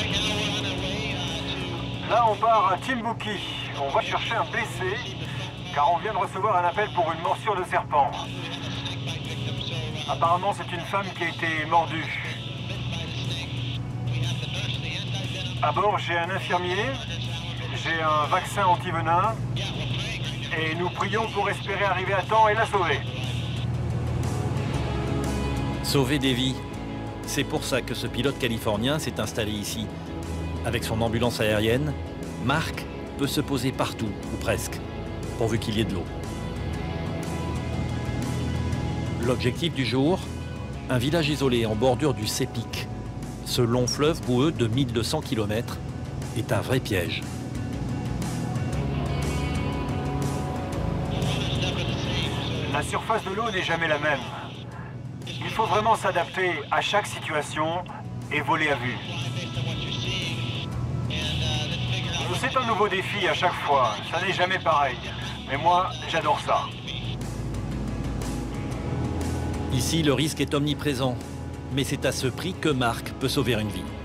Là, on part à Timbuktu. On va chercher un blessé, car on vient de recevoir un appel pour une morsure de serpent. Apparemment, c'est une femme qui a été mordue. À bord, j'ai un infirmier, j'ai un vaccin anti-venin, et nous prions pour espérer arriver à temps et la sauver. Sauver des vies. C'est pour ça que ce pilote californien s'est installé ici. Avec son ambulance aérienne, Marc peut se poser partout, ou presque, pourvu qu'il y ait de l'eau. L'objectif du jour, un village isolé en bordure du Sepik. Ce long fleuve boueux de 1200 km est un vrai piège. La surface de l'eau n'est jamais la même. Il faut vraiment s'adapter à chaque situation et voler à vue. C'est un nouveau défi à chaque fois, ça n'est jamais pareil. Mais moi, j'adore ça. Ici, le risque est omniprésent, mais c'est à ce prix que Marc peut sauver une vie.